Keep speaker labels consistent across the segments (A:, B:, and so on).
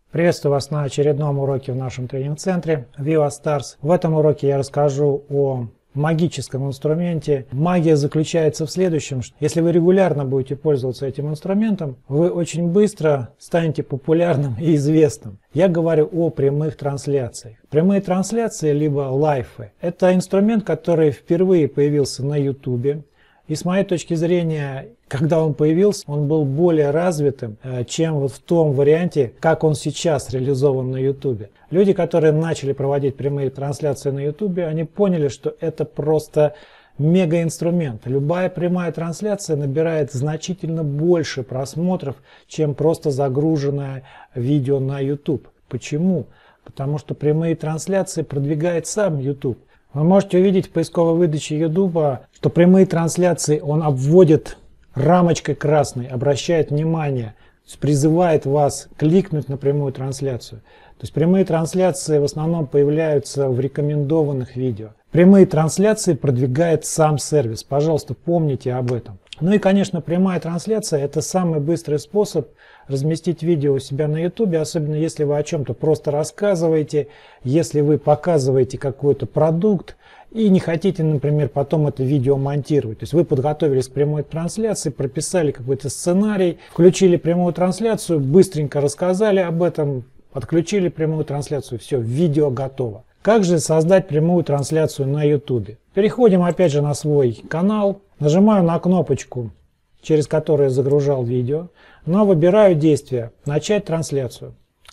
A: Приветствую вас на очередном уроке в нашем тренинг-центре VivaStars. В этом уроке я расскажу о магическом инструменте. Магия заключается в следующем: что если вы регулярно будете пользоваться этим инструментом, вы очень быстро станете популярным и известным. Я говорю о прямых трансляциях. Прямые трансляции, либо лайфы, это инструмент, который впервые появился на YouTube. И с моей точки зрения, когда он появился, он был более развитым, чем вот в том варианте, как он сейчас реализован на YouTube. Люди, которые начали проводить прямые трансляции на YouTube, они поняли, что это просто мегаинструмент. Любая прямая трансляция набирает значительно больше просмотров, чем просто загруженное видео на YouTube. Почему? Потому что прямые трансляции продвигает сам YouTube. Вы можете увидеть в поисковой выдаче YouTube, что прямые трансляции он обводит рамочкой красной, обращает внимание, призывает вас кликнуть на прямую трансляцию. То есть прямые трансляции в основном появляются в рекомендованных видео. Прямые трансляции продвигает сам сервис. Пожалуйста, помните об этом. Ну и, конечно, прямая трансляция – это самый быстрый способ разместить видео у себя на YouTube, особенно если вы о чем-то просто рассказываете, если вы показываете какой-то продукт и не хотите, например, потом это видео монтировать. То есть вы подготовились к прямой трансляции, прописали какой-то сценарий, включили прямую трансляцию, быстренько рассказали об этом, отключили прямую трансляцию, все, видео готово. Как же создать прямую трансляцию на YouTube? Переходим опять же на свой канал, нажимаю на кнопочку, через которую я загружал видео, но выбираю действие «Начать трансляцию».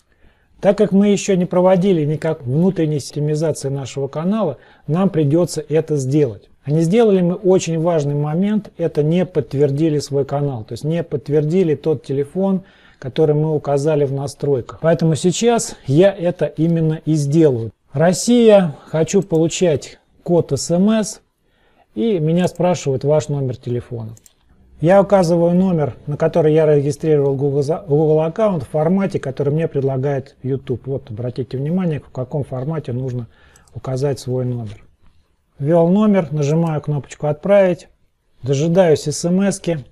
A: Так как мы еще не проводили никак внутренней системизации нашего канала, нам придется это сделать. А не сделали мы очень важный момент, это не подтвердили свой канал, то есть не подтвердили тот телефон, который мы указали в настройках. Поэтому сейчас я это именно и сделаю. Россия, хочу получать код СМС, и меня спрашивают ваш номер телефона. Я указываю номер, на который я регистрировал Google аккаунт в формате, который мне предлагает YouTube. Вот, обратите внимание, в каком формате нужно указать свой номер. Ввел номер, нажимаю кнопочку «Отправить», дожидаюсь смс-ки.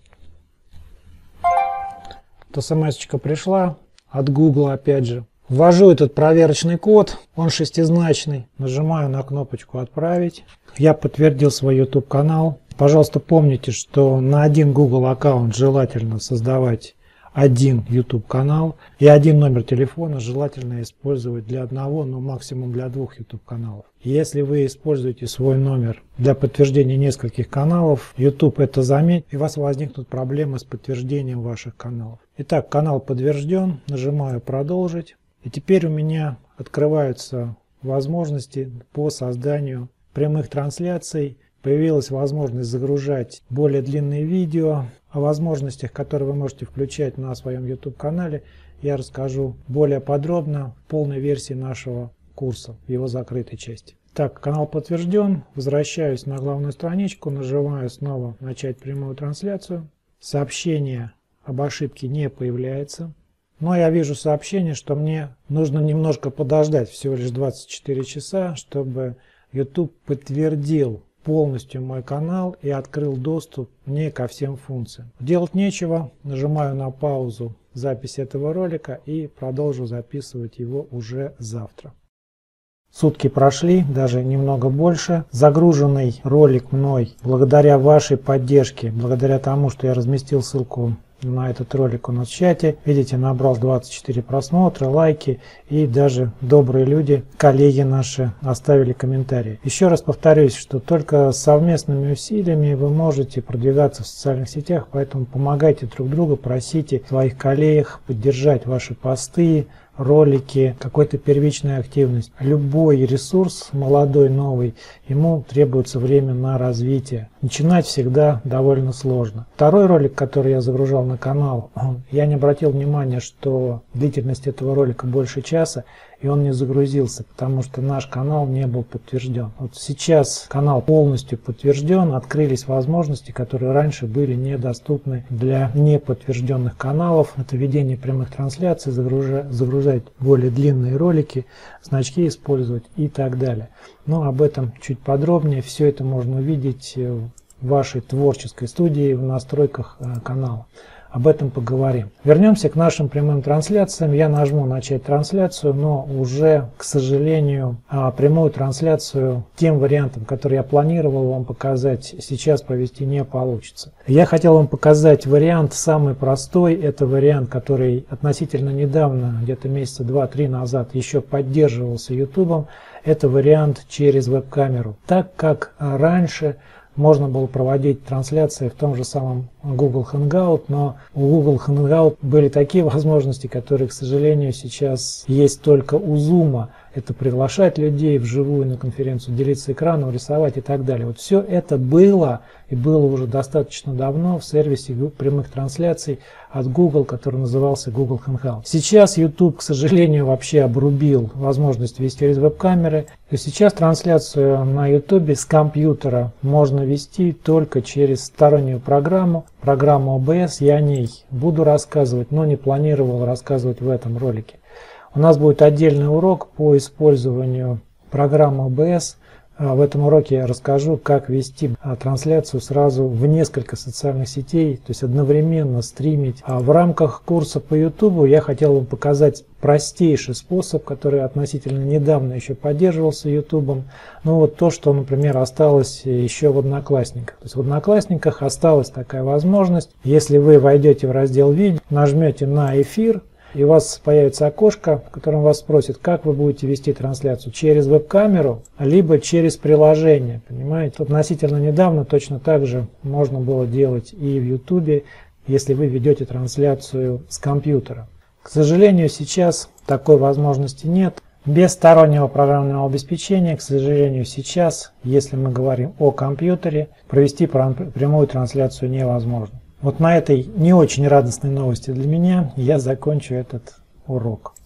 A: СМС-очка пришла от Google опять же. Ввожу этот проверочный код, он шестизначный, нажимаю на кнопочку «Отправить». Я подтвердил свой YouTube канал. Пожалуйста, помните, что на один Google аккаунт желательно создавать один YouTube канал, и один номер телефона желательно использовать для одного, но максимум для двух YouTube каналов. Если вы используете свой номер для подтверждения нескольких каналов, YouTube это заметит, и у вас возникнут проблемы с подтверждением ваших каналов. Итак, канал подтвержден, нажимаю «Продолжить». И теперь у меня открываются возможности по созданию прямых трансляций. Появилась возможность загружать более длинные видео. О возможностях, которые вы можете включать на своем YouTube-канале, я расскажу более подробно в полной версии нашего курса, в его закрытой части. Так, канал подтвержден. Возвращаюсь на главную страничку, нажимаю снова «Начать прямую трансляцию». Сообщение об ошибке не появляется. Но я вижу сообщение, что мне нужно немножко подождать, всего лишь 24 часа, чтобы YouTube подтвердил полностью мой канал и открыл доступ мне ко всем функциям. Делать нечего, нажимаю на паузу записи этого ролика и продолжу записывать его уже завтра. Сутки прошли, даже немного больше. Загруженный ролик мной, благодаря вашей поддержке, благодаря тому, что я разместил ссылку на этот ролик у нас в чате, видите, набрал 24 просмотра, лайки, и даже добрые люди, коллеги наши, оставили комментарии. Еще раз повторюсь, что только совместными усилиями вы можете продвигаться в социальных сетях, поэтому помогайте друг другу, просите своих коллег поддержать ваши посты, ролики, какой-то первичной активность. Любой ресурс, молодой, новый, ему требуется время на развитие. Начинать всегда довольно сложно. Второй ролик, который я загружал на канал, я не обратил внимания, что длительность этого ролика больше часа, и он не загрузился, потому что наш канал не был подтвержден. Вот сейчас канал полностью подтвержден, открылись возможности, которые раньше были недоступны для неподтвержденных каналов. Это ведение прямых трансляций, загружать более длинные ролики, значки использовать и так далее. Но об этом чуть подробнее. Все это можно увидеть в вашей творческой студии в настройках канала. об этом поговорим. Вернемся к нашим прямым трансляциям. Я нажму «Начать трансляцию», но уже, к сожалению, прямую трансляцию тем вариантом, который я планировал вам показать, сейчас провести не получится. Я хотел вам показать вариант самый простой. Это вариант, который относительно недавно, где-то месяца 2-3 назад, еще поддерживался YouTube. Это вариант через веб-камеру. Так как раньше можно было проводить трансляции в том же самом Google Hangout, но у Google Hangout были такие возможности, которые, к сожалению, сейчас есть только у Zoom. Это приглашать людей вживую на конференцию, делиться экраном, рисовать и так далее. Вот все это было и было уже достаточно давно в сервисе прямых трансляций от Google, который назывался Google Hangout. Сейчас YouTube, к сожалению, вообще обрубил возможность вести через веб-камеры. И сейчас трансляцию на YouTube с компьютера можно вести только через стороннюю программу OBS. Я о ней буду рассказывать, но не планировал рассказывать в этом ролике. У нас будет отдельный урок по использованию программы OBS. В этом уроке я расскажу, как вести трансляцию сразу в несколько социальных сетей, то есть одновременно стримить. А в рамках курса по YouTube я хотел вам показать простейший способ, который относительно недавно еще поддерживался YouTube. Ну вот то, что, например, осталось еще в Одноклассниках. То есть в Одноклассниках осталась такая возможность. Если вы войдете в раздел «Видео», нажмете на «Эфир», и у вас появится окошко, в котором вас спросят, как вы будете вести трансляцию, через веб-камеру, либо через приложение. Понимаете? Относительно недавно точно так же можно было делать и в YouTube, если вы ведете трансляцию с компьютера. К сожалению, сейчас такой возможности нет. Без стороннего программного обеспечения, к сожалению, сейчас, если мы говорим о компьютере, провести прямую трансляцию невозможно. Вот на этой не очень радостной новости для меня я закончу этот урок.